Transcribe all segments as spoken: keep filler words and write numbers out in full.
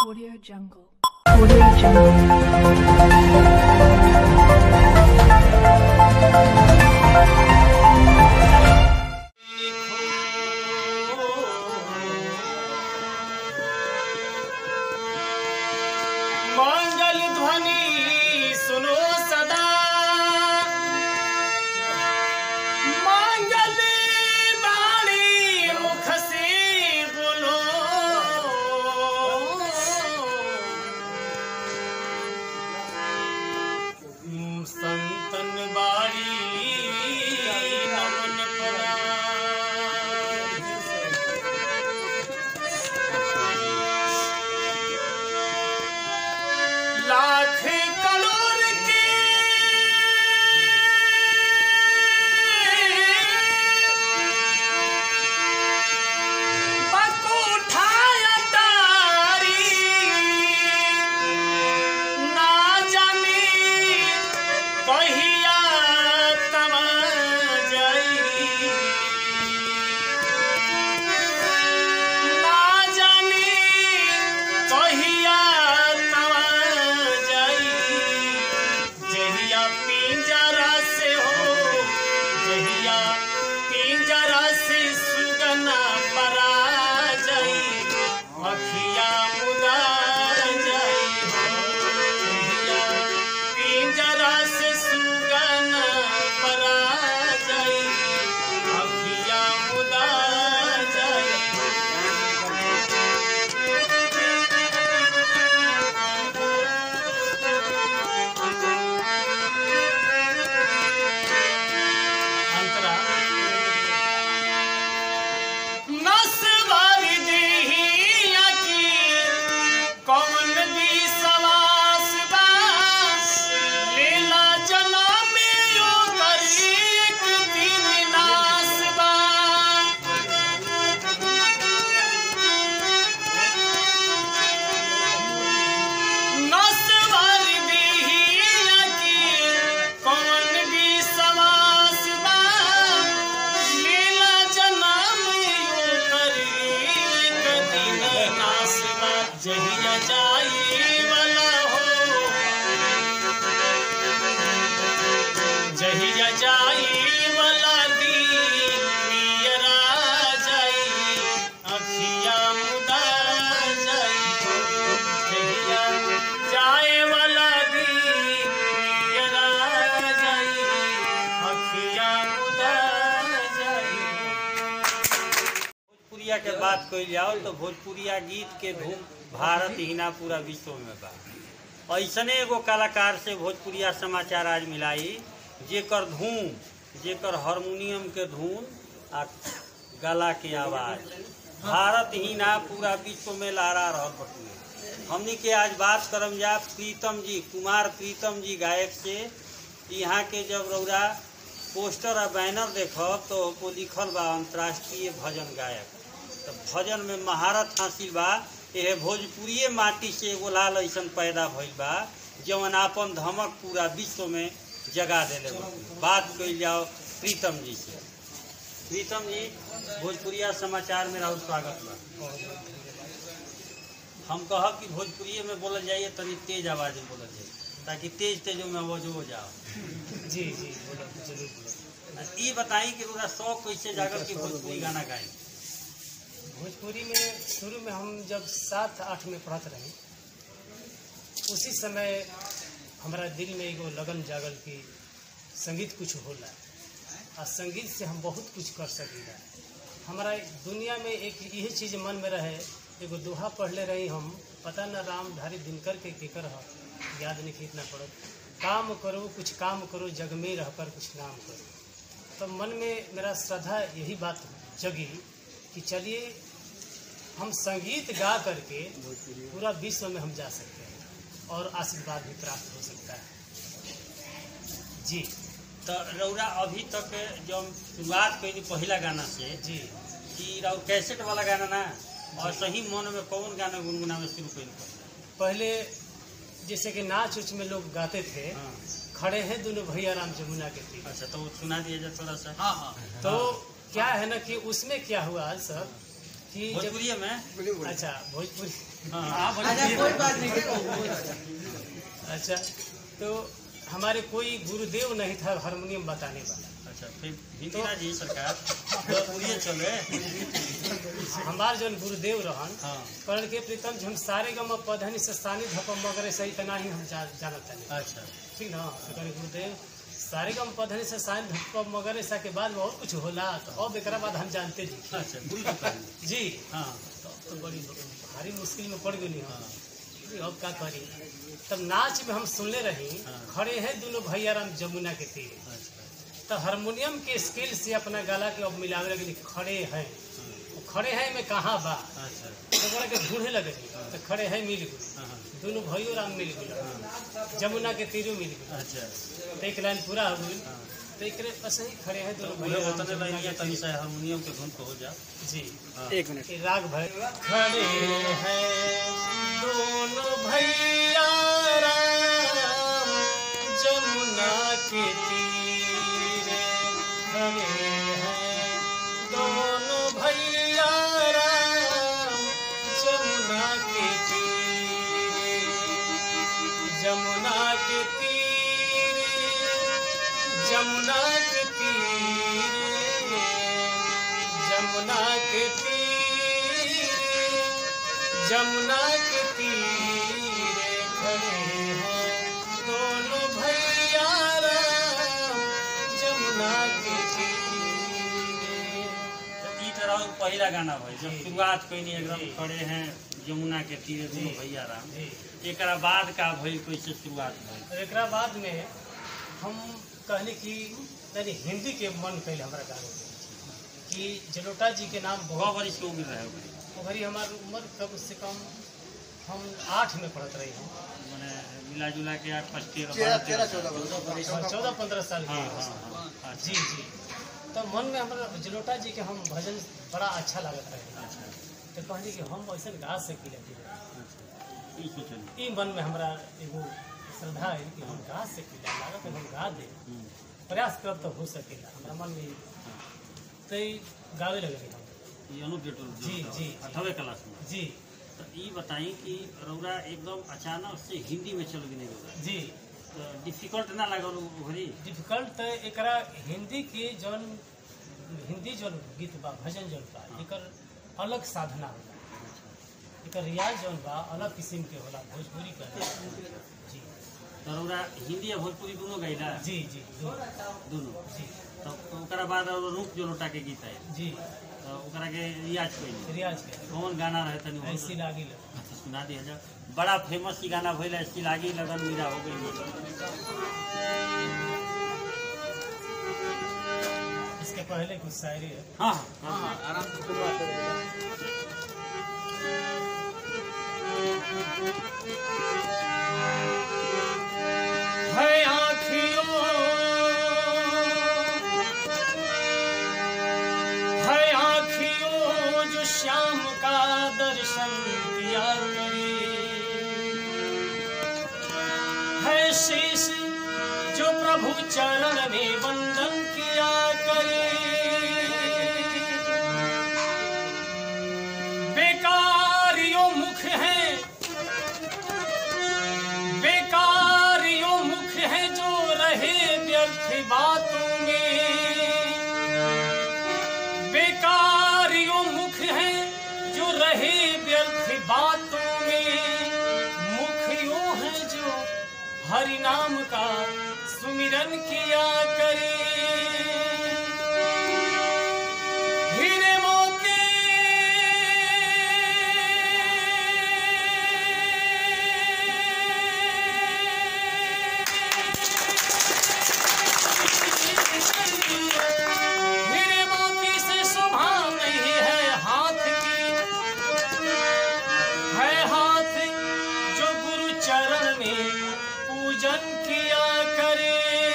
Audio Jungle. Audio मंगल ध्वनि सुनो सदा, मंगल वाणी मुख से बोलो, संतन बाड़ी नमन लाख करोड़ के बकोठाया तारी, ना जाने कहिया तमा जाई, ना जाने कहिया पिंजरा से हो, जहिया पिंजरा से सुगना परा जाई, अखिया मुदा जाई हो, जहिया पिंजरा से सुगना परा जाई, अखिया मुदा जाई। जहिया जाई वाला हो, जहिया जाई वाला दी मियरा जाई, अखिया मुदा जाई हो, जहिया जाए वाला दी मियरा जाई, अखिया मुदा जाई। भोजपुरिया के बात कइल जाओ तो भोजपुरिया गीत के धूम भारत ही ना पूरा विश्व में बा। ऐसने एगो कलाकार से भोजपुरिया समाचार आज मिलाई, जेकर धूम, जेकर हारमोनियम के धून आ गला के आवाज भारत ही ना पूरा विश्व में लहरा रहल बटुए। हमनी के आज बात करम जा प्रीतम जी, कुमार प्रीतम जी गायक से। यहाँ के जब रौरा पोस्टर और बैनर देखब तो वो लिखल बा अंतर्राष्ट्रीय भजन गायक, तो भजन में महारत हासिल बा। यह भोजपुरिये माटी से एगो लाल ऐसन पैदा भइल बा जवन आपन धमक पूरा विश्व में जगा देले बा। बात कइल जाओ प्रीतम जी से। प्रीतम जी, भोजपुरिया समाचार में राहुल स्वागत बा। हम कहब कि भोजपुरिये में बोलल जाइए, तनी तेज आवाज में बोलल जाइए ताकि तेज तेज में आवाज हो जाओ। जी जी बोलो, जरूर बोलो। ये बताई कि पूरा शौक कैसे जागल कि भोजपुरी गाना गाई? भोजपुरी में शुरू में हम जब सात आठ में पढ़त रहे, उसी समय हमारा दिल में एगो लगन जागल कि संगीत कुछ होला और संगीत से हम बहुत कुछ कर सकीला। हमारा दुनिया में एक यही चीज़ मन में रहे, एगो दोहा पढ़ले रही हम, पता न राम धारी दिनकर के केकर ह, याद नहीं इतना पड़ो, काम करो कुछ काम करो जग में रहकर कुछ नाम करो। तो मन में मेरा श्रद्धा यही बात जगी कि चलिए हम संगीत गा करके पूरा विश्व में हम जा सकते हैं और आशीर्वाद भी प्राप्त हो सकता है। जी, तो रौरा अभी तक जब शुरुआत कैली पहला गाना से जी कि रौ कैसेट वाला गाना ना, और सही मन में कौन गाना गुनगुनावे शुरू कैली? पहले जैसे कि नाच उच में लोग गाते थे, हाँ। खड़े हैं दोनों भैया राम जमुना के तीर। अच्छा, तो वो सुना दिया जाए थोड़ा सा। हाँ हाँ। तो क्या है ना कि उसमें क्या हुआ सर कि जब भोजपुरी में अच्छा भोजपुरी हाँ कोई बात नहीं। अच्छा तो हमारे कोई गुरुदेव नहीं था हारमोनियम बताने वाला। अच्छा फिर हिंदी ना जी सरकार भोजपुरी चले हमार जो गुरुदेव रहन हाँ करण के प्रीतम हम सारे गम पधनी से सानी धप मगरे सही तना ही हम जा, जानत है अच्छा ठीक ना। करण गुरुदेव सारे गम पधनी से सानी धप मगरे सा के बाद और कुछ होला तो अब एक बाद हम जानते जी। अच्छा गुरु जी कहले। जी हाँ तो, तो बड़ी भारी मुश्किल में पड़ गई हम। हाँ अब क्या करी तब नाच में हम सुनले रही हाँ। खड़े हैं दोनों भैया राम जमुना के तीर। अच्छा तो हारमोनियम के स्केल से अपना गला के अब मिलावे लगे खड़े हैं वो खड़े हैं में कहाँ बा अच्छा तो बोला के ढूंढे लगे तो खड़े हैं मिल गए हाँ दोनों भाइयों राम मिल गए जमुना के तीरों मिल गए। अच्छा तो एक लाइन पूरा हो गई हाँ तो एक बस ही खड़े हैं तो दोनों उहे भैया राम उतने जमुना लाइनिया के तनी तीर। सा हारमोनियम के धुन को हो जा जी हाँ। एक मिनट। ये राग भर खड़े हैं दोनों भैया राम जमुना के तीरे खड़े हैं दोनों भैया राम जमुना के तीरे जमुना के तीरे जमुना के तीरे जमुना के तीरे जमुना के तीरे खड़े हैं दोनों भैया राम जमुना के तीरे। तो ई तरह पहला गाना भाई जब जी। शुरुआत कईनी एकदम जी। खड़े हैं जमुना के तीरे दोनों जी। भैया राम जी एकरा बाद का भइल कैसे शुरुआत भइल और एकरा बाद में हम कहने की तनी हिंदी के मन कैल हमारा गाने के कि जलोटा जी के नाम बहुत बहुत बड़ी शो मिल रहा है भाई वो घड़ी हमारी उम्र कम से कम हम आठ में पढ़त रही हम मैंने मिला जुला के आठ पाँच तेरह तेरह बारह तेरह तेरह चौदह और चौदह पंद्रह साल हाँ के हाँ हाँ अच्छा जी जी तो मन में हमारा जलोटा जी के हम भजन बड़ा अच्छा लागत रहे अच्छा तो कहली कि हम ऐसा गा सकी अच्छा ई सोचल ई मन में हमारा एगो श्रद्धा है कि हम गा सकी लागत है हम गा दे हम्म, प्रयास कर तो हो सकेला हमारा मन में हाँ। तो ई गावे लगे हम ई अनुपेट्रोल जी, जी, जी। अठवे क्लास में जी तो ई बताई कि रौरा एकदम अचानक से हिंदी में चल गई रौरा जी तो डिफिकल्ट ना लागल भरी डिफिकल्ट तो एकरा हिंदी के जौन हिंदी जौन गीत बा भजन जौन बा एकर अलग साधना होला एकर रियाज जौन बा अलग किस्म के होला भोजपुरी का जी तो रौरा हिंदी या भोजपुरी दोनों गईला जी जी दोनों दोनों जी तो ओकरा बाद और रूप जो लोटा के गीत है जी तो ओकरा के रियाज कइली रियाज के कौन गाना रहे तनी वो ऐसी लागी लग अच्छा, सुना दिया जा बड़ा फेमस ही गाना भइल ऐसी लागी लगन मीरा हो गई इसके पहले कुछ शायरी है हाँ हाँ हाँ। आराम से शुरुआत करें। है आँखियों है आँखियों जो श्याम का दर्शन किया करे है शीश जो प्रभु चरण में वंदन किया करे बेकारियों मुख है बेकारियों मुख है जो रहे व्यर्थ बातों में बेकारियों मुख है जो रहे व्यर्थ बातों में मुख यूं है जो हरि नाम का सुमिरन किया करे हीरे मोती हीरे मोती से शोभा नहीं है हाथ की है हाथ जो गुरु चरण में पूजन किया करे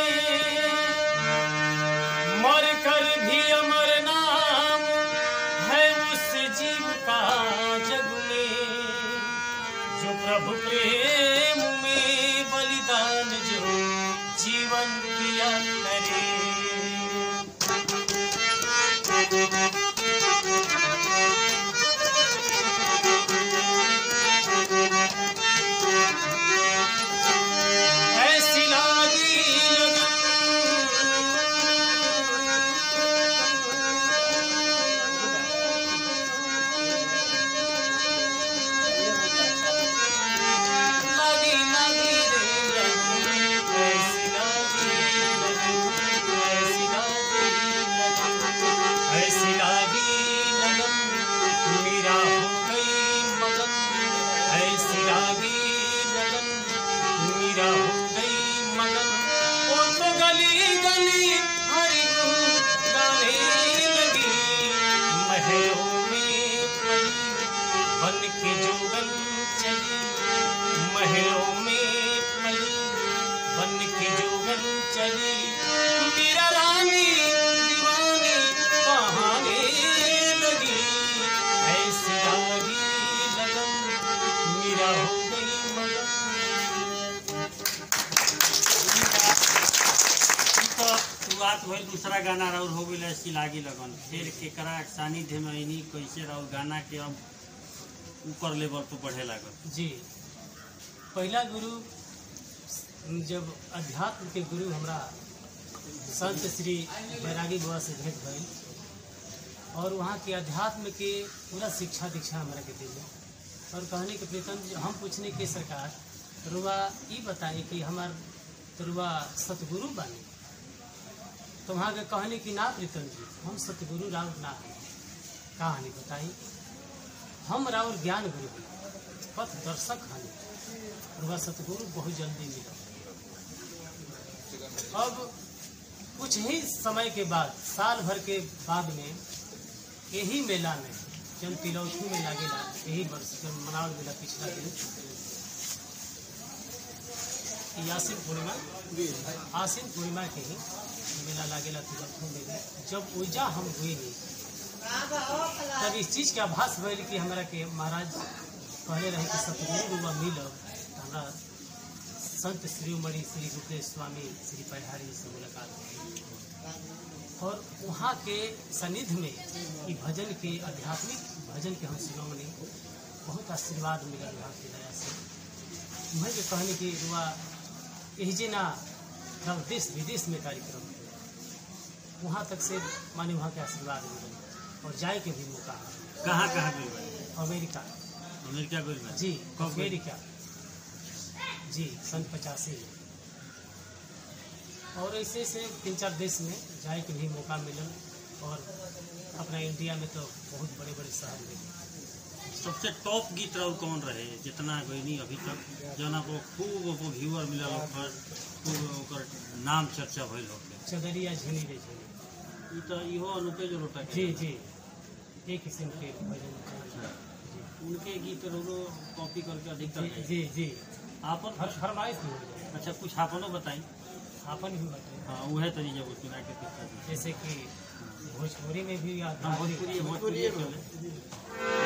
मर कर भी अमर नाम है उस जीव का जग में जो प्रभु प्रेम में बलिदान जो जीवन किया करे चली महलों में पली बन के जोगन चली मीरा रानी दीवानी कहाने लगी ऐसी लागी लगन मीरा हो गई मगन। तो शुरुआत भइल दूसरा गाना राउर हो गई ऐसी लागी लगन, फिर केकरा सानिध्य में इनी कैसे राउर गाना के अब ऊपर लेवल पर बढ़े लागल? जी पहला गुरु जब अध्यात्म के गुरु हमरा संत श्री बैरागी बाबा से भेंट भइल और वहाँ के अध्यात्म के पूरा शिक्षा दीक्षा हमरा के दिले और कहने के प्रीतम जी हम पूछने के सरकार रुआ ये बताए कि हमार रुआ सतगुरु बानी तो वहाँ के कहने की ना प्रीतम जी हम सतगुरु राउर ना है कहानी बताई हम राउर ज्ञान गुरु पथ दर्शक हनी रुआ सतगुरु बहुत जल्दी मिला। अब कुछ ही समय के बाद साल भर के बाद में यही मेला में जन तिलौथू में लागेला यही वर्ष जब मनावल मेला पिछला दिन आसिन पूर्णिमा आसिन पूर्णिमा के ही मेला लागेला तिलौथू में भी जब ऊर्जा हम हुई नहीं तब इस चीज के आभास भइल कि हमरा के महाराज कहले रहे कि सतगुरु रुआ मिलब हमरा संत श्रीमणि श्री रुद्रेश स्वामी श्री पढ़ारी से मुलाकात हुई और वहाँ के सानिध्य में ये भजन के आध्यात्मिक भजन के हम शिरोमणि बहुत आशीर्वाद मिला वहाँ की दया से वहीं के कहने की रुआ यही ना देश विदेश में कार्यक्रम वहाँ तक से माने वहाँ के आशीर्वाद मिले और जाए के भी मौका कहाँ कहाँ गई भाई? अमेरिका अमेरिका गई भाई? जी कब गई? अमेरिका जी सन पचासी और ऐसे से तीन चार देश में जाए के भी मौका मिलल और अपना इंडिया में तो बहुत बड़े बड़े शहर में। सबसे टॉप गीत राउर कौन रहे जितना गईनी अभी तक जना को खूब वो व्यूअर मिलल ओकर खूब ओकर नाम चर्चा भइल होके? चदरिया झिनी रे झिनी ई तो इहो अनुपेज लोटा के जी जी एक किस्म के भजन अच्छा। उनके गीत रोरो कॉपी करके अधिकतर जी गए। जी जी आपन हर फरमाइश भी हो जाए अच्छा कुछ आपनो बताई। आपन भी बताए हाँ वह तरी जब सुना के किस्सा दी। जैसे कि भोजपुरी में भी हाँ, आध्यात्मिक- भोजपुरी भोजपुरी चले।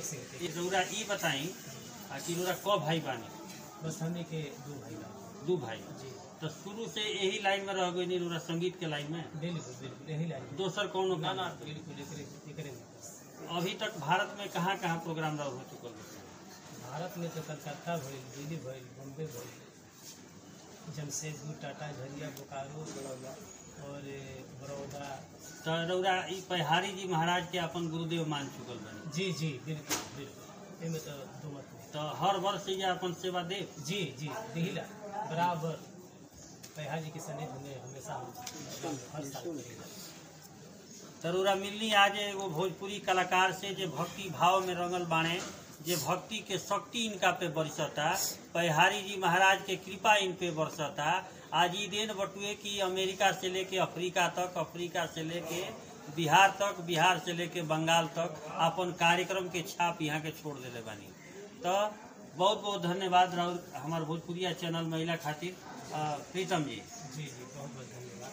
एक सेकंड ये रउरा ई बताई आ कि रउरा क भाई बानी? बस हमें के दो भाई बा दू भाई। जी तो शुरू से यही लाइन में रह गई नहीं रउरा संगीत के लाइन में? बिल्कुल बिल्कुल यही लाइन दोसर कौनो ना ना काम? बिल्कुल एकरे एकरे में बस। अभी तक भारत में कहाँ कहाँ प्रोग्राम रह हो चुकल बा? भारत में तो कलकत्ता भइल, दिल्ली भइल, बम्बे भइल, जमशेदपुर, टाटा, झरिया, बोकारो और बड़ौदा। तो रउरा ई पहाड़ी जी महाराज के अपन गुरुदेव मान चुकल बानी? जी जी बिल्कुल बिल्कुल एमे तो दो मत नहीं। तो हर वर्ष ये अपन सेवा दे? जी जी दिहिला बराबर पहा जी के सानिध्य में हमेशा हम हर साल करेला। तरुरा मिलनी आज एगो भोजपुरी कलाकार से जे भक्ति भाव में रंगल बाणे, जे भक्ति के शक्ति इनका पे बरसता, पहाड़ी जी महाराज के कृपा इन पे बरसता। आज ई दिन बटुए की अमेरिका से लेके अफ्रीका तक, अफ्रीका से लेके बिहार तक, बिहार से लेके बंगाल तक अपन कार्यक्रम के छाप यहाँ के छोड़ देले बानी। तो बहुत बहुत धन्यवाद राहुल हमार भोजपुरिया चैनल महिला खातिर। अ, प्रीतम जी जी जी बहुत बहुत धन्यवाद।